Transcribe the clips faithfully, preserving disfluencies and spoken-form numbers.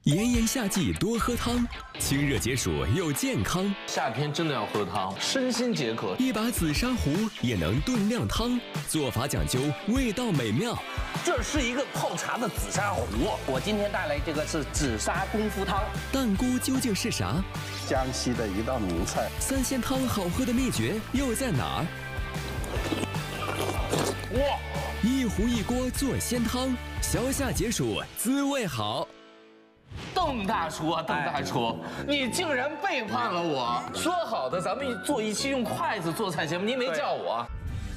炎炎夏季多喝汤，清热解暑又健康。 夏天真的要喝汤，身心解渴。 一把紫砂壶也能炖靓汤，做法讲究，味道美妙。 这是一个泡茶的紫砂壶。 我今天带来这个是紫砂功夫汤。 蛋菇究竟是啥？ 江西的一道名菜。 三鲜汤好喝的秘诀又在哪儿？ 哇！ 一壶一锅做鲜汤，消夏解暑，滋味好。 邓大厨啊，邓大厨，你竟然背叛了我！说好的咱们做一期用筷子做菜节目，您没叫我。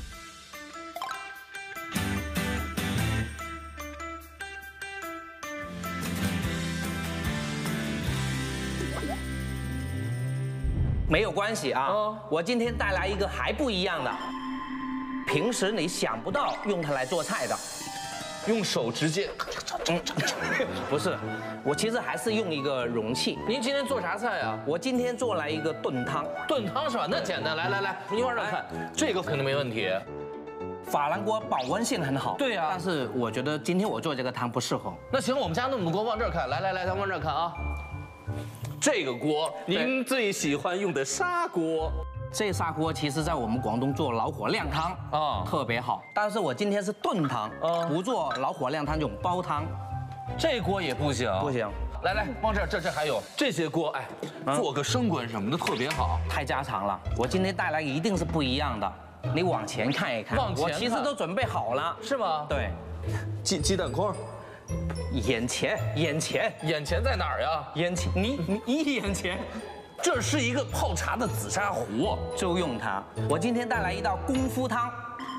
没有关系啊，我今天带来一个还不一样的，平时你想不到用它来做菜的。 用手直接， 嗯，不是，我其实还是用一个容器。 您今天做啥菜啊？ 我今天做来一个炖汤， 炖汤是吧？那简单，来来来，您往这看，这个肯定没问题。 珐琅锅保温性很好， 对呀， 但是我觉得今天我做这个汤不适合。 那行，我们家那么多锅，往这儿看，来来来，咱往这儿看啊。这个锅，您最喜欢用的砂锅。 这砂锅其实在我们广东做老火靓汤啊，特别好。但是我今天是炖汤，不做老火靓汤这种煲汤。 这锅也不行， 不行。 来来，往这儿，这这还有这些锅，哎，做个生滚什么的特别好， 太家常了。我今天带来一定是不一样的，你往前看一看。 往前看， 我其实都准备好了， 是吗？ 对。 鸡鸡蛋框。 眼前，眼前， 眼前在哪儿呀？ 眼前，你你你眼前。 这是一个泡茶的紫砂壶， 就用它。我今天带来一道功夫汤。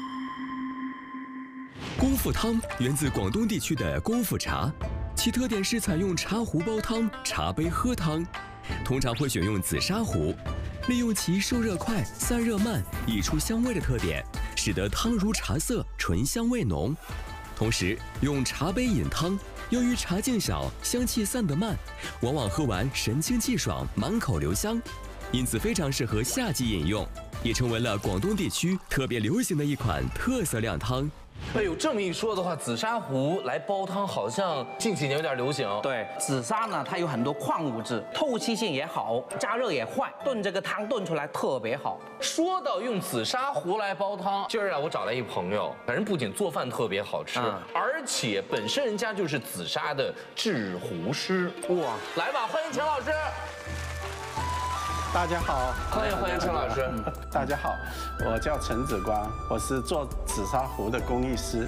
功夫汤源自广东地区的功夫茶，其特点是采用茶壶煲汤、茶杯喝汤，通常会选用紫砂壶，利用其受热快、散热慢、溢出香味的特点，使得汤如茶色、醇香味浓。同时用茶杯饮汤。 由于茶劲小，香气散得慢，往往喝完神清气爽，满口留香，因此非常适合夏季饮用，也成为了广东地区特别流行的一款特色靓汤。 哎呦，这么一说的话，紫砂壶来煲汤好像近几年有点流行。 对，紫砂呢，它有很多矿物质，透气性也好，加热也快，炖这个汤炖出来特别好。 说到用紫砂壶来煲汤，今儿啊，我找来一朋友，反正不仅做饭特别好吃，嗯、而且本身人家就是紫砂的制壶师。哇，来吧，欢迎钱老师。 大家好， 欢迎欢迎陈老师。 大家好，我叫陈子光，我是做紫砂壶的工艺师。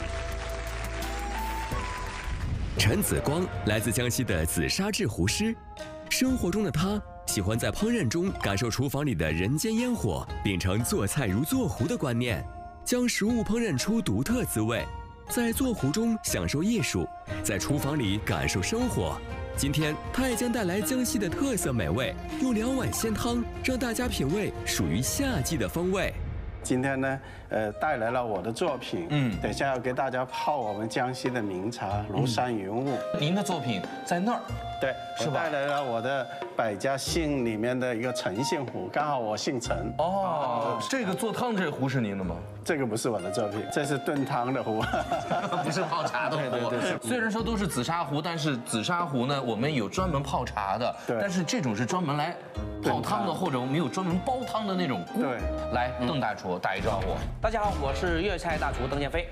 陈子光来自江西的紫砂制壶师，生活中的他喜欢在烹饪中感受厨房里的人间烟火，秉承做菜如做壶的观念，将食物烹饪出独特滋味，在做壶中享受艺术，在厨房里感受生活。 今天他也将带来江西的特色美味，用两碗鲜汤让大家品味属于夏季的风味。 今天呢，呃，带来了我的作品，嗯，等下要给大家泡我们江西的名茶庐山云雾。 您的作品在那儿， 对，是带来了我的百家姓里面的一个陈姓壶，刚好我姓陈。 哦，这个做汤这壶是您的吗？ 这个不是我的作品，这是炖汤的壶， 不是泡茶的壶。对对对。虽然说都是紫砂壶，但是紫砂壶呢，我们有专门泡茶的，对。但是这种是专门来泡汤的，或者我们有专门煲汤的那种锅。对。来，邓大厨打一招呼。 大家好，我是粤菜大厨邓建飞。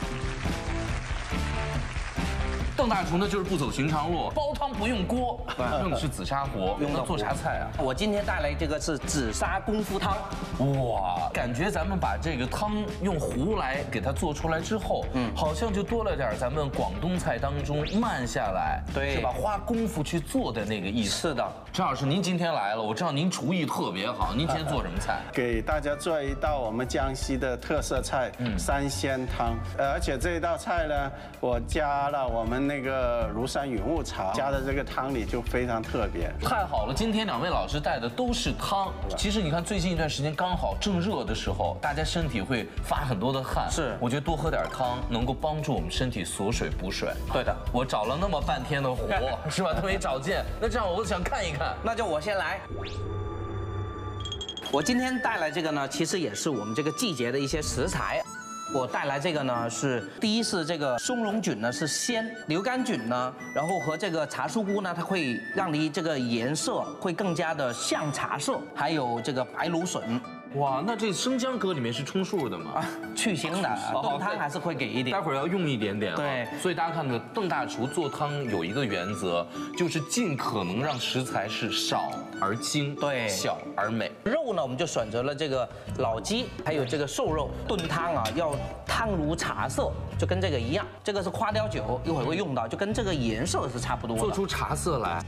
邓大厨呢，就是不走寻常路，煲汤不用锅，用的是紫砂壶，用到做啥菜啊？ 我今天带来这个是紫砂功夫汤。 哇，感觉咱们把这个汤用壶来给它做出来之后，嗯，好像就多了点咱们广东菜当中慢下来，对，是吧？花功夫去做的那个意思。 是的， 陈老师，您今天来了，我知道您厨艺特别好，您今天做什么菜？ 给大家做一道我们江西的特色菜，嗯，三鲜汤。呃，而且这一道菜呢，我加了我们。 那个庐山云雾茶加的这个汤里就非常特别， 太好了！今天两位老师带的都是汤。其实你看，最近一段时间刚好正热的时候，大家身体会发很多的汗。是，我觉得多喝点汤能够帮助我们身体锁水补水。对的，我找了那么半天的壶，是吧？都没找见。那这样我想看一看， 那就我先来。我今天带来这个呢，其实也是我们这个季节的一些食材。 我带来这个呢是第一是这个松茸菌呢是鲜，牛肝菌呢，然后和这个茶树菇呢，它会让你这个颜色会更加的像茶色，还有这个白芦笋。 哇，那这生姜搁里面是充数的吗？啊， 去腥的，炖汤还是会给一点。 待会儿要用一点点。 对， 所以大家看到邓大厨做汤有一个原则，就是尽可能让食材是少而精， 对， 小而美。 肉呢，我们就选择了这个老鸡，还有这个瘦肉炖汤啊，要汤如茶色，就跟这个一样。这个是花雕酒，一会儿会用到，就跟这个颜色是差不多的。 做出茶色来。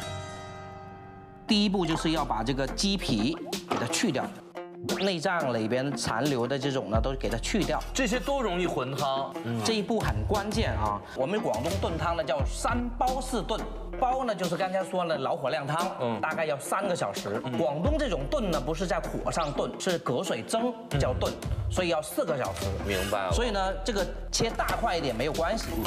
第一步就是要把这个鸡皮给它去掉。内脏里边残留的这种呢，都给它去掉， 这些都容易混汤。 嗯，这一步很关键啊。我们广东炖汤呢叫三煲式炖，煲呢就是刚才说的老火靓汤，嗯，大概要三个小时。嗯、广东这种炖呢不是在火上炖，是隔水蒸叫炖，所以要四个小时。 明白了。 所以呢，这个切大块一点没有关系，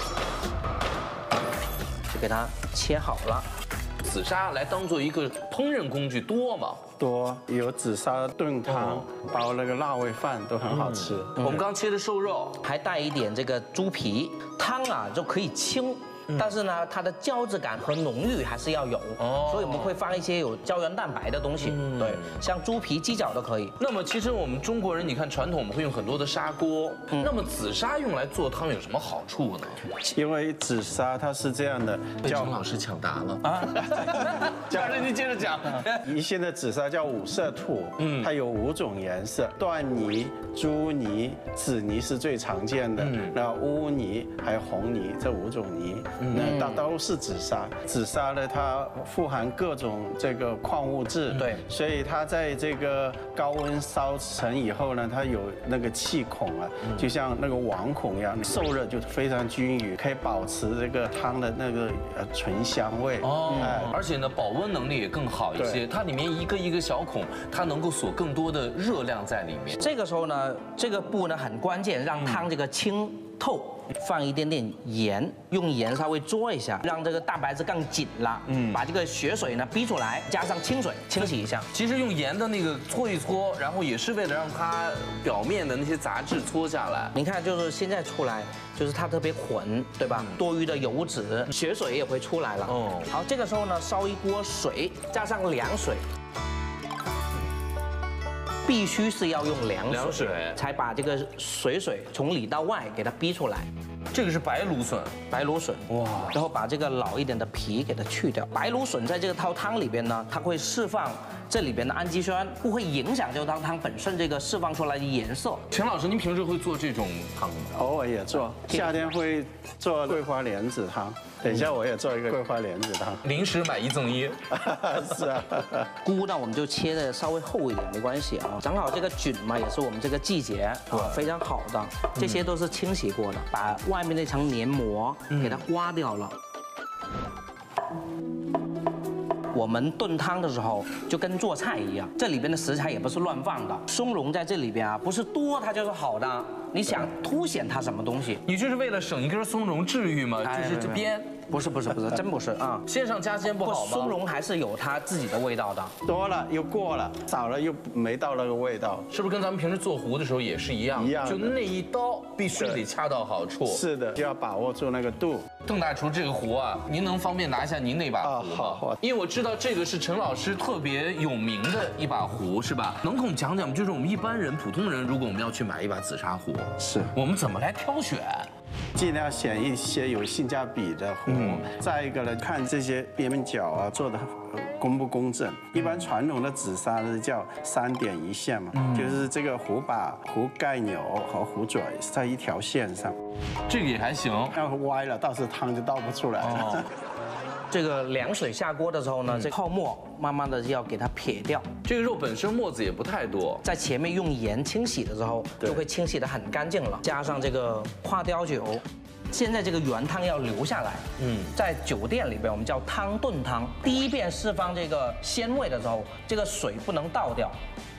就给它切好了。 紫砂来当做一个烹饪工具多吗？ 多，有紫砂炖汤，包那个辣味饭都很好吃。 我们刚切的瘦肉， 还带一点这个猪皮，汤啊就可以清。但是呢，它的胶质感和浓郁还是要有，哦，所以我们会放一些有胶原蛋白的东西，嗯、对，像猪皮、鸡脚都可以。 那么其实我们中国人，你看传统我们会用很多的砂锅，嗯、那么紫砂用来做汤有什么好处呢？ 因为紫砂它是这样的， 被陈老师抢答了啊！老师你接着讲。 宜兴的紫砂叫五色土，嗯，它有五种颜色，缎泥、朱泥、紫泥是最常见的，嗯，那乌泥还有红泥这五种泥。那它都是紫砂，紫砂呢，它富含各种这个矿物质， 对， 所以它在这个高温烧成以后呢，它有那个气孔啊，就像那个网孔一样，受热就非常均匀，可以保持这个汤的那个呃醇香味。 哦，哎，而且呢，保温能力也更好一些，它里面一个一个小孔，它能够锁更多的热量在里面。 这个时候呢，这个步呢很关键，让汤这个清透。放一点点盐，用盐稍微捉一下，让这个蛋白质更紧了。嗯，把这个血水呢逼出来，加上清水清洗一下。 其实用盐的那个搓一搓，然后也是为了让它表面的那些杂质搓下来。 您看，就是现在出来，就是它特别混，对吧？嗯、多余的油脂、血水也会出来了。哦，好，这个时候呢，烧一锅水，加上凉水。必须是要用凉水， 凉水才把这个水水从里到外给它逼出来。 这个是白芦笋， 白芦笋哇，然后把这个老一点的皮给它去掉。白芦笋在这个汤汤里边呢，它会释放这里边的氨基酸，不会影响这道汤本身这个释放出来的颜色。 陈老师，您平时会做这种汤吗？ 偶尔也做，夏天会做桂花莲子汤。等一下我也做一个桂花莲子汤， 临时买一赠一。 是啊， 菇呢我们就切的稍微厚一点，没关系啊。正好这个菌嘛，也是我们这个季节啊非常好的，这些都是清洗过的，把外面那层黏膜给它刮掉了。我们炖汤的时候就跟做菜一样，这里边的食材也不是乱放的，松茸在这里边啊，不是多它就是好的。你想凸显它什么东西？ 你这是为了省一根松茸治愈吗？就是这边。 不是不是不是，真不是啊！ 鲜上加鲜不好吗？ 松茸还是有它自己的味道的， 多了又过了，少了又没到那个味道， 是不是跟咱们平时做糊的时候也是一样？ 一样， 就那一刀必须得恰到好处。 是的，就要把握住那个度。 邓大厨这个壶啊，您能方便拿一下您那把壶吗？ 好，好。 因为我知道这个是陈老师特别有名的一把壶，是吧？能跟我们讲讲，就是我们一般人、普通人，如果我们要去买一把紫砂壶， 是我们怎么来挑选？ 尽量选一些有性价比的壶。嗯、再一个呢，看这些边角啊做的公不公正。一般传统的紫砂呢叫三点一线嘛，嗯、就是这个壶把、壶盖钮和壶嘴是在一条线上。 这个也还行， 要歪了，到时候汤就倒不出来了。哦这个凉水下锅的时候呢，这泡沫慢慢的要给它撇掉。 这个肉本身沫子也不太多， 在前面用盐清洗的时候，就会清洗得很干净了。加上这个花雕酒，现在这个原汤要留下来。嗯，在酒店里边我们叫汤炖汤，第一遍释放这个鲜味的时候，这个水不能倒掉，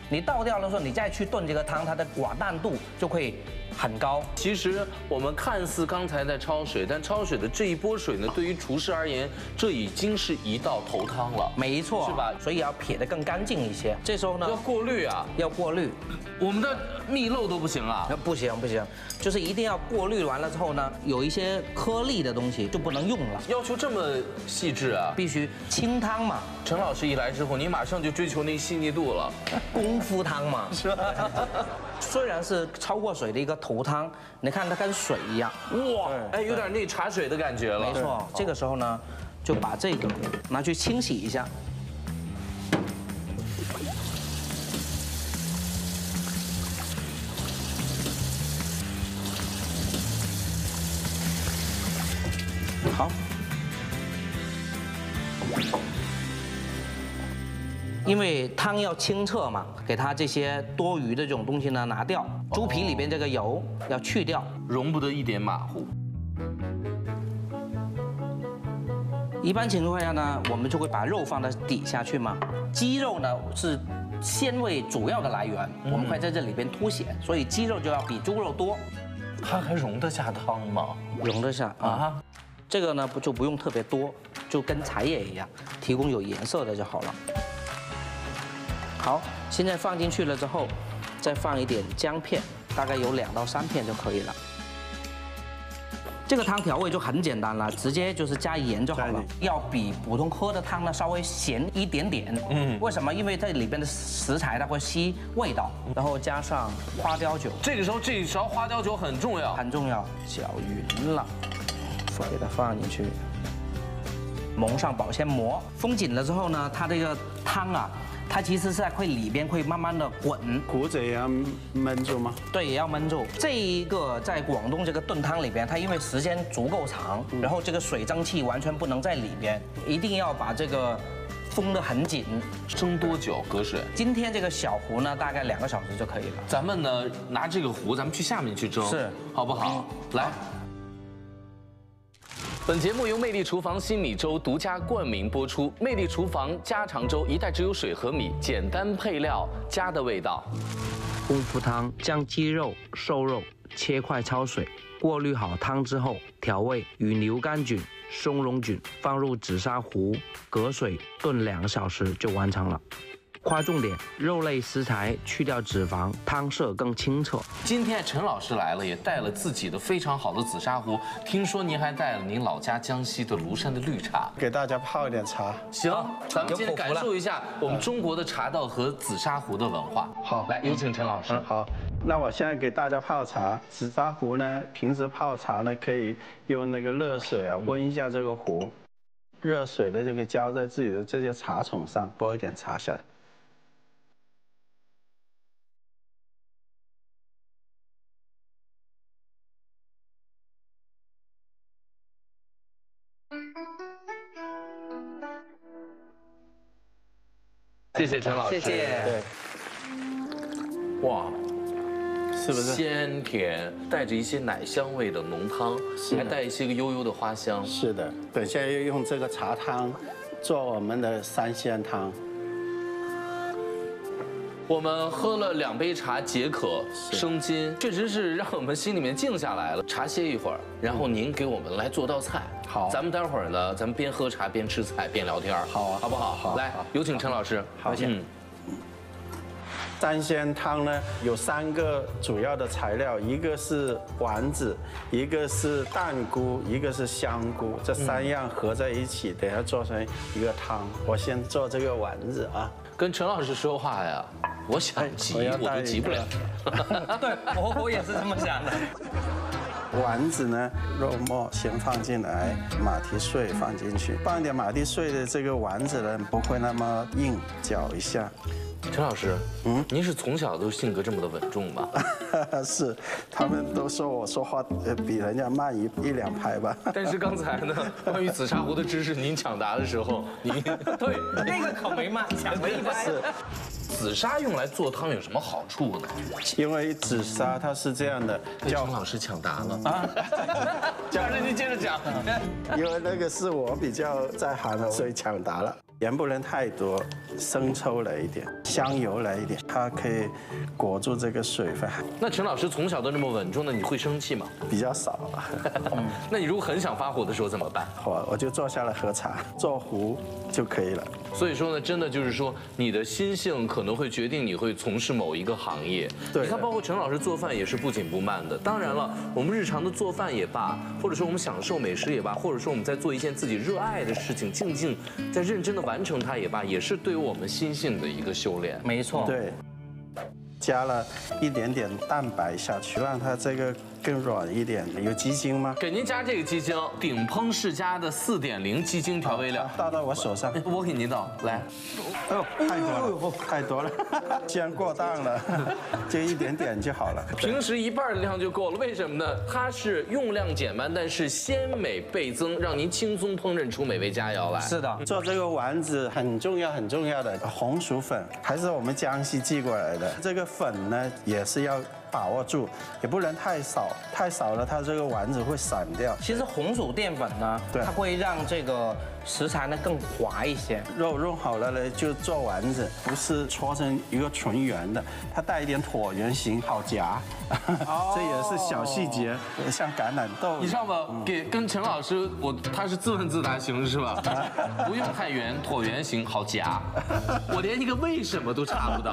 你倒掉的时候，你再去炖这个汤，它的寡淡度就会很高。 其实我们看似刚才在焯水，但焯水的这一波水呢，对于厨师而言，这已经是一道头汤了。 没错， 是吧？ 所以要撇得更干净一些。这时候呢， 要过滤啊， 要过滤。 我们的蜜漏都不行啊。 不行不行，就是一定要过滤完了之后呢，有一些颗粒的东西就不能用了。 要求这么细致啊？ 必须清汤嘛。 陈老师一来之后，你马上就追求那个细腻度了。 功夫汤嘛，是吧？虽然是焯过水的一个头汤，你看它跟水一样， 哇，哎，有点那茶水的感觉了。 没错，这个时候呢，就把这个拿去清洗一下。好。因为汤要清澈嘛，给它这些多余的这种东西呢拿掉，猪皮里边这个油要去掉， 容不得一点马虎。 一般情况下呢，我们就会把肉放在底下去嘛。鸡肉呢是鲜味主要的来源，我们会在这里边凸显，所以鸡肉就要比猪肉多。 它还容得下汤吗？ 容得下啊。这个呢不就不用特别多，就跟茶叶一样，提供有颜色的就好了。好，现在放进去了之后，再放一点姜片，大概有两到三片就可以了。这个汤调味就很简单了，直接就是加盐就好了。要比普通喝的汤呢稍微咸一点点。嗯，为什么？因为这里边的食材它会吸味道，然后加上花雕酒。 这个时候这一勺花雕酒很重要， 很重要，搅匀了，给它放进去，蒙上保鲜膜，封紧了之后呢，它这个汤啊。它其实是在会里边会慢慢的滚， 壶子也要焖住吗？ 对，也要焖住。这一个在广东这个炖汤里边，它因为时间足够长，然后这个水蒸气完全不能在里边，一定要把这个封得很紧。 蒸多久？隔水？ 今天这个小壶呢，大概两个小时就可以了。 咱们呢拿这个壶，咱们去下面去蒸， 是， 好不好？来。本节目由魅力厨房新米粥独家冠名播出。魅力厨房家常粥一袋只有水和米，简单配料，家的味道。 功夫汤将鸡肉、瘦肉切块焯水，过滤好汤之后，调味与牛肝菌、松茸菌放入紫砂壶，隔水炖两个小时就完成了。划重点，肉类食材去掉脂肪，汤色更清澈。 今天陈老师来了，也带了自己的非常好的紫砂壶。听说您还带了您老家江西的庐山的绿茶， 给大家泡一点茶。 行，咱们今天感受一下我们中国的茶道和紫砂壶的文化。 好， 来有请陈老师。 好，那我现在给大家泡茶。紫砂壶呢，平时泡茶呢可以用那个热水啊温一下这个壶，热水呢就可以浇在自己的这些茶宠上，拨一点茶下来。 谢谢陈老师， 谢谢。 对， 哇， 是不是鲜甜，带着一些奶香味的浓汤，还带一些个悠悠的花香。 是的，等下要用这个茶汤做我们的三鲜汤。 我们喝了两杯茶解渴生津，确实是让我们心里面静下来了。茶歇一会儿，然后您给我们来做道菜。 好， 咱们待会儿呢，咱们边喝茶边吃菜边聊天。 好啊， 好不好？ 好， 来，有请陈老师。 好，嗯。三鲜汤呢有三个主要的材料，一个是丸子，一个是蛋菇，一个是香菇，这三样合在一起，等下做成一个汤。我先做这个丸子啊。 跟陈老师说话呀，我想急我都急不了。 对，我我也是这么想的。 丸子呢，肉末先放进来，马蹄碎放进去，放一点马蹄碎的这个丸子呢不会那么硬，搅一下。 陈老师，嗯，您是从小都性格这么的稳重吗？ 是，他们都说我说话呃比人家慢一一两拍吧。 但是刚才呢，关于紫砂壶的知识您抢答的时候，您对那个可没慢，抢了一拍。 是。 紫砂用来做汤有什么好处呢？ 因为紫砂它是这样的， 叫陈老师抢答了啊！老师您接着讲。 因为那个是我比较在行的，所以抢答了。 盐不能太多，生抽来一点，香油来一点，它可以裹住这个水分。 那陈老师从小都这么稳重的，你会生气吗？ 比较少。 那你如果很想发火的时候怎么办？ 我我就坐下来喝茶，做壶就可以了。 所以说呢，真的就是说，你的心性可能会决定你会从事某一个行业。 对， 你看，包括陈老师做饭也是不紧不慢的。当然了，我们日常的做饭也罢，或者说我们享受美食也罢，或者说我们在做一件自己热爱的事情，静静在认真的完成它也罢，也是对于我们心性的一个修炼。 没错， 对，加了一点点蛋白下去，让它这个更软一点。有鸡精吗？ 给您加这个鸡精，鼎烹世家的四点零鸡精调味料， 倒到我手上。 我给您倒，来。 哎呦，太多了，太多了，既然过档了，就一点点就好了。 平时一半的量就够了，为什么呢？它是用量减半，但是鲜美倍增，让您轻松烹饪出美味佳肴来。 是的， 做这个丸子很重要很重要的红薯粉，还是我们江西寄过来的。这个粉呢也是要把握住，也不能太少，太少了它这个丸子会散掉。 其实红薯淀粉呢， 对， 它会让这个食材呢更滑一些。 肉弄好了呢，就做丸子，不是搓成一个纯圆的，它带一点椭圆形，好夹。哦、这也是小细节，像橄榄豆。 你知道吗？给跟陈老师，我他是自问自答型是吧？不用太圆，椭圆形好夹。我连一个为什么都查不到。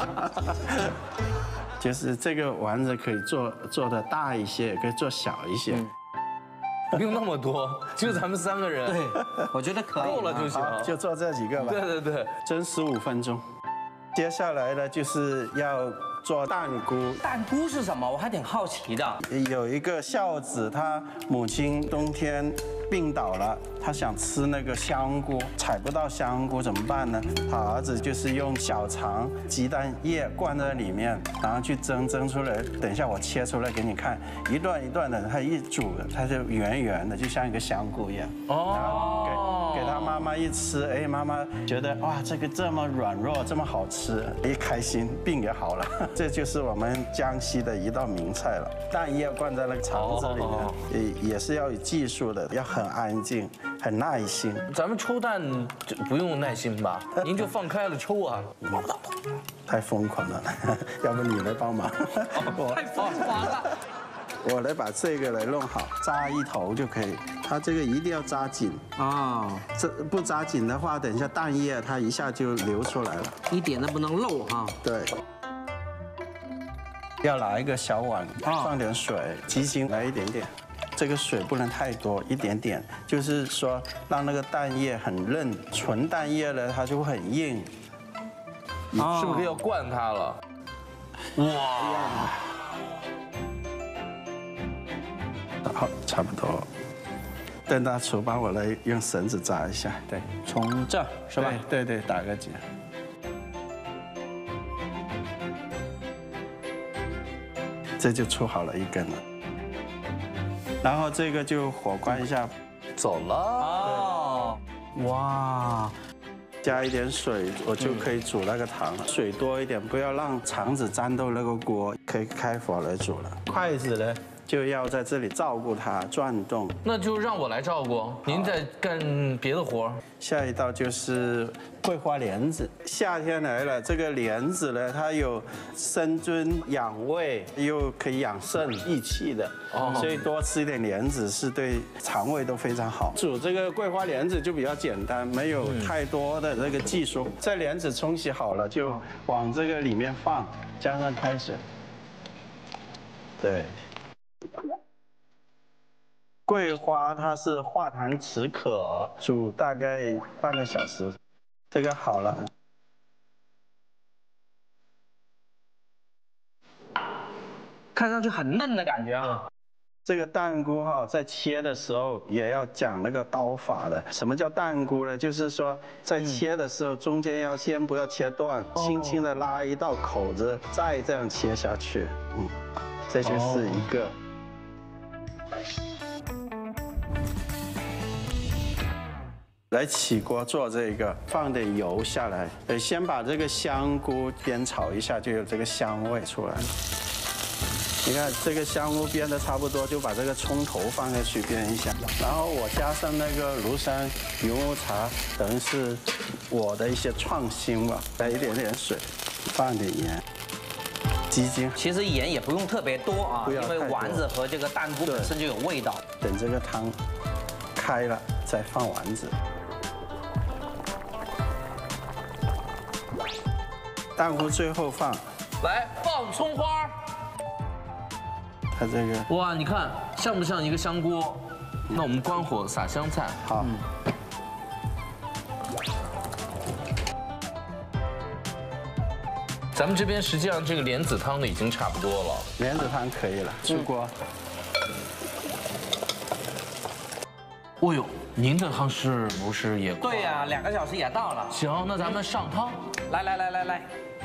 就是这个丸子可以做做的大一些，也可以做小一些。嗯， 不用那么多，就咱们三个人。 对，我觉得可以， 够了就行。 就做这几个吧。 对对对， 蒸十五分钟。接下来呢，就是要做蛋菇。 蛋菇是什么？我还挺好奇的。 有一个孝子，他母亲冬天病倒了，他想吃那个香菇，采不到香菇怎么办呢？他儿子就是用小肠、鸡蛋液灌在里面，然后去蒸，蒸出来。等一下我切出来给你看，一段一段的，它一煮，它就圆圆的，就像一个香菇一样。哦。给给他妈妈一吃，哎，妈妈觉得哇，这个这么软弱，这么好吃，一开心，病也好了。这就是我们江西的一道名菜了。蛋液灌在那个肠子里面，也也是要有技术的，要很安静，很耐心。 咱们抽蛋就不用耐心吧？您就放开了抽啊。 太疯狂了，要不你来帮忙？ 太疯狂了。 我来把这个来弄好，扎一头就可以。它这个一定要扎紧啊，这不扎紧的话，等一下蛋液它一下就流出来了， 一点都不能漏哈。 对。要拿一个小碗，放点水，鸡精来一点点。这个水不能太多，一点点，就是说让那个蛋液很嫩。纯蛋液呢，它就会很硬。 你是不是要灌它了？哇！ 好，差不多。邓大厨帮我来用绳子扎一下，对， 从这儿是吧？ 对对对，打个结。这就出好了一根了。然后这个就火关一下， 走了。哦， 哇！ 加一点水，我就可以煮那个汤了。水多一点，不要让肠子沾到那个锅，可以开火来煮了。筷子呢？就要在这里照顾它转动， 那就让我来照顾。您在干别的活。 下一道就是桂花莲子。夏天来了，这个莲子呢，它有生津养胃，又可以养肾益气的，所以多吃一点莲子是对肠胃都非常好。煮这个桂花莲子就比较简单，没有太多的这个技术。这莲子冲洗好了，就往这个里面放，加上开水。对。桂花它是化痰止渴，煮大概半个小时，这个好了。 看上去很嫩的感觉啊。 这个蛋菇哈，在切的时候也要讲那个刀法的。什么叫蛋菇呢？就是说在切的时候，中间要先不要切断，轻轻的拉一道口子，再这样切下去。嗯，这就是一个。来起锅做这个，放点油下来，呃，先把这个香菇煸炒一下，就有这个香味出来。 你看这个香菇煸的差不多，就把这个葱头放下去煸一下，然后我加上那个庐山云雾茶，等于是我的一些创新吧，来一点点水，放点盐，鸡精。 其实盐也不用特别多啊，因为丸子和这个蛋菇本身就有味道。 等这个汤开了再放丸子，蛋菇最后放。 来放葱花。 它这个哇，你看像不像一个香锅？那我们关火撒香菜。 好。 咱们这边实际上这个莲子汤呢已经差不多了。 莲子汤可以了，出锅。 哦呦，您的汤是不是也？ 对呀，两个小时也到了。 行，那咱们上汤。 来来来来来，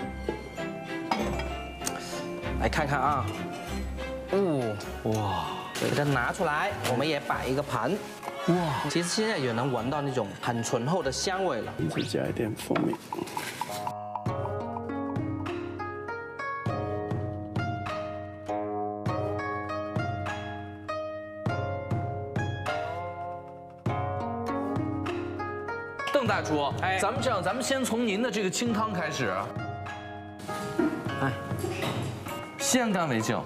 来看看啊。哦，哇，给它拿出来，我们也摆一个盘。哇，其实现在也能闻到那种很醇厚的香味了。 再加一点蜂蜜。 邓大厨，哎，咱们这样，咱们先从您的这个清汤开始。哎，先干为敬。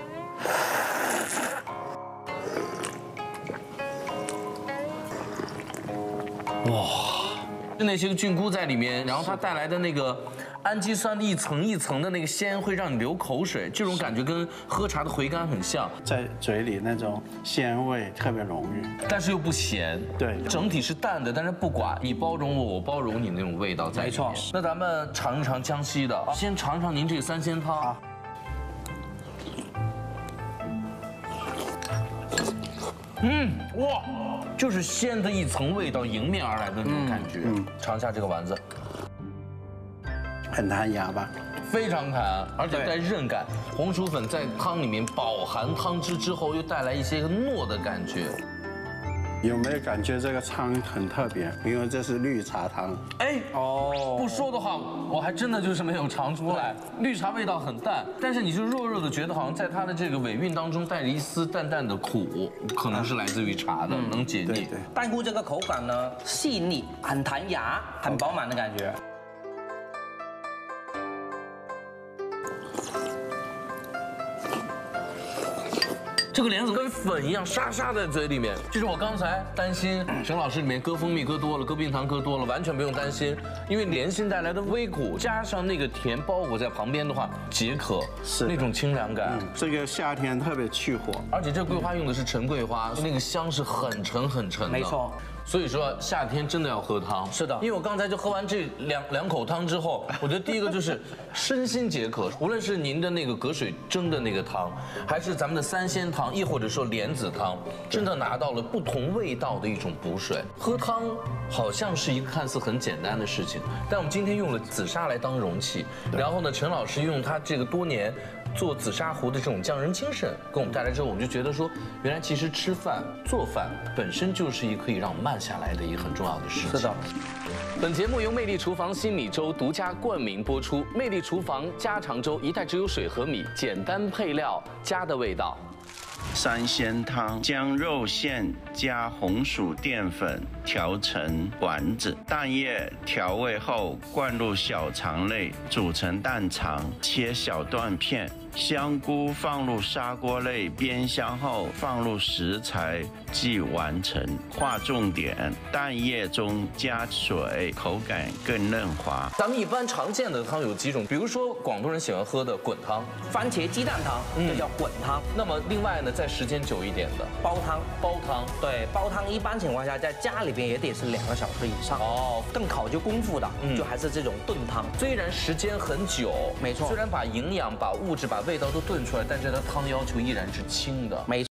哇，那些个菌菇在里面，然后它带来的那个氨基酸的一层一层的那个鲜，会让你流口水，这种感觉跟喝茶的回甘很像， 在嘴里那种鲜味特别浓郁， 但是又不咸。对，整体是淡的，但是不寡，你包容我，我包容你那种味道在里面。没错。那咱们尝一尝江西的，先尝尝您这个三鲜汤。嗯，哇，就是鲜的一层味道迎面而来的那种感觉。嗯，尝一下这个丸子， 很弹牙吧？ 非常弹，而且带韧感。红薯粉在汤里面饱含汤汁之后，又带来一些个糯的感觉。 有没有感觉这个汤很特别？因为这是绿茶汤。 哎，哦，不说的话，我还真的就是没有尝出来。绿茶味道很淡，但是你就弱弱的觉得好像在它的这个尾韵当中带着一丝淡淡的苦，可能是来自于茶的，能解腻。对， 蛋菇这个口感呢，细腻，很弹牙，很饱满的感觉。 这个莲子跟粉一样沙沙在嘴里面，就是我刚才担心沈老师里面搁蜂蜜搁多了，搁冰糖搁多了，完全不用担心，因为莲心带来的微苦加上那个甜包裹在旁边的话，解渴，是那种清凉感。 这个夏天特别去火， 而且这桂花用的是陈桂花，那个香是很沉很沉的。 没错。 所以说夏天真的要喝汤， 是的， 因为我刚才就喝完这两两口汤之后，我觉得第一个就是身心解渴，无论是您的那个隔水蒸的那个汤，还是咱们的三鲜汤，亦或者说莲子汤，真的拿到了不同味道的一种补水。喝汤好像是一个看似很简单的事情，但我们今天用了紫砂来当容器，然后呢，陈老师用他这个多年做紫砂壶的这种匠人精神给我们带来之后，我们就觉得说，原来其实吃饭做饭本身就是一个可以让我们慢下来的一个很重要的事情。 是的。 本节目由魅力厨房新米粥独家冠名播出。魅力厨房家常粥，一袋只有水和米，简单配料，家的味道。 三鲜汤将肉馅加红薯淀粉调成丸子，蛋液调味后灌入小肠内，煮成蛋肠，切小段片。香菇放入砂锅内煸香后，放入食材即完成。划重点：蛋液中加水，口感更嫩滑。 咱们一般常见的汤有几种，比如说广东人喜欢喝的滚汤、 番茄鸡蛋汤，这叫滚汤。 那么另外呢，在时间久一点的煲汤， 煲汤， 对，煲汤一般情况下在家里边也得是两个小时以上哦，更考究功夫的，就还是这种炖汤。 虽然时间很久， 没错， 虽然把营养、把物质、把味道都炖出来，但是它汤要求依然是清的。 没错。